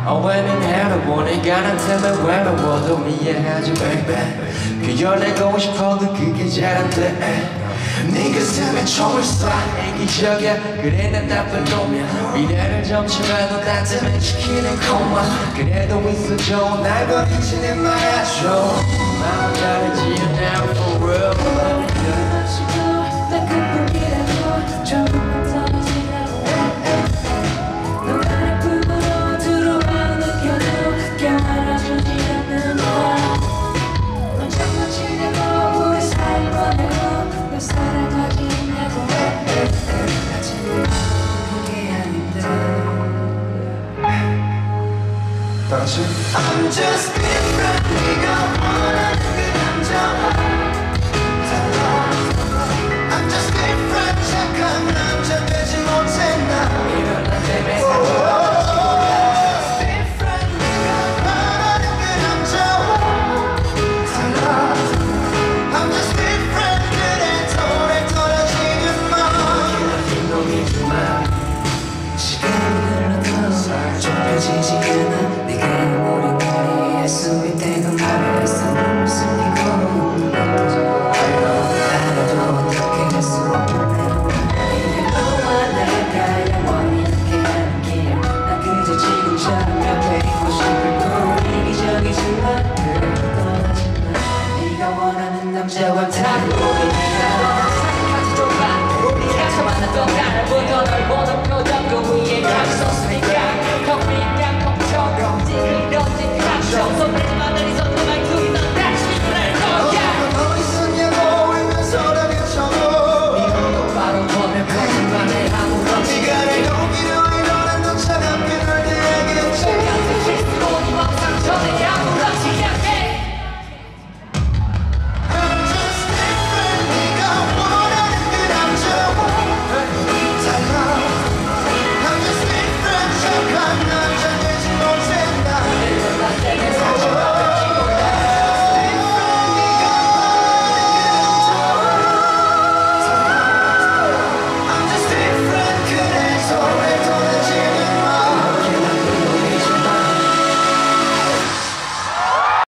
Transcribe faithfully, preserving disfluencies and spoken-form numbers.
어웨는 해로워 네가 난 때문에 외로워도 이해하지 baby 그 연애고 싶어도 그게 잘 안돼 네가 쓰면 총을 쏴 이기적이야 그래 난 나쁜 놈이야 미래를 점쳐봐도 나 때문에 지키는 것만 그래도 있어줘 날 버리지는 말아줘 마음 다르지 now for real 다같이 I'm just being friendly